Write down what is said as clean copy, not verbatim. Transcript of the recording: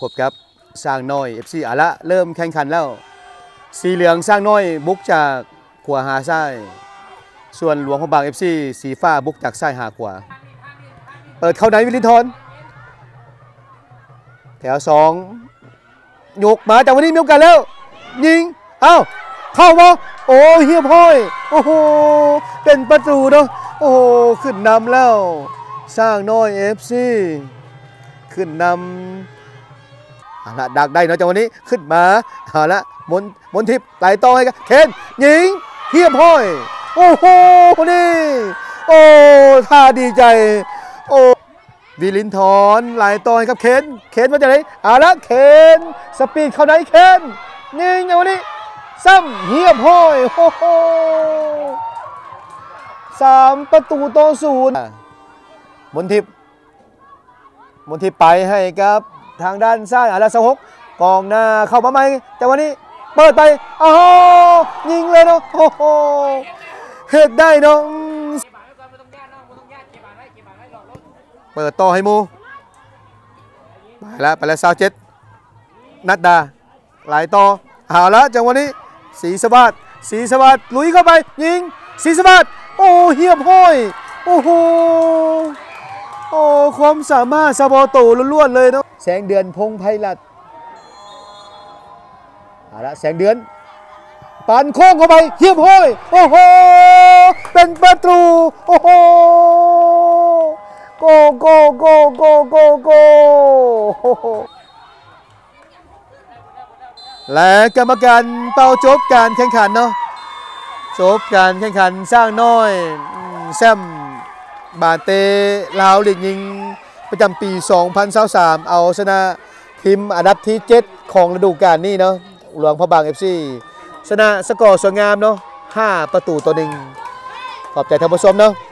พบกับสร้างน้อย FC อ่ะละเริ่มแข่งขันแล้วสีเหลืองสร้างน้อยบุกจากขวาหาซ้ายส่วนหลวงพระบาง FC สีฟ้าบุกจากซ้ายหาขวาเปิดเข้าในวิลินทรแถว2ยกมาจากวันนี้มีโอกาสแล้วยิงเอ้าเข้ามาโอ้เฮียพ่อยโอ้โหเป็นประตูเนาะโอ้โหขึ้นนำแล้วสร้างน้อย FC ขึ้นนำเอาละดักได้เนาะจังวันนี้ขึ้นมาเอาละมนทิพย์ไหลต่อให้กันเคนยิงเฮียพ่อยโอ้โหนี่โอ้ท่าดีใจโอ้วิลินทรไหลต่อให้กับเคนมาจากไหนเอาละเคนสปีดเข้าไหนเคนยิงจังวันนี้ซ้ำเฮียพ่อยโอ้โห3-0มนทิพย์ไปให้กับทางด้านซ้ายอาราสหกกองหน้าเข้ามาใหม่แต่วันนี้เปิดไปอ้าวยิงเลยเนาะโอ้โหเฮ็ดได้เนาะเปิดต่อให้มูไปแล้ว27นัดดาไหลต่อเอาละจังวันนี้ศรีสวัสดิ์ลุยเข้าไปยิงศรีสวัสดิ์โอ้เฮียบห้อยโอ้โหโอ้ความสามารถซาบอโตล้วนๆเลยเนาะแสงเดือนพงไพรัตน์เอาละแสงเดือนปันโค้งเข้าไปเฮียบห้อยโอ้โหเป็นประตูโอ้โหโกและกรรมการเป่าจบการแข่งขันเนาะจบการแข่งขันสร้างน้อยแซมบาเตลาวลีกยิงประจำปี 2023เอาชนะทีมอันดับที่ 7 ของฤดูกาลนี้เนาะหลวงพระบาง FC ชนะสกอร์สวยงามเนาะ5-1ขอบใจท่านผู้ชมเนาะ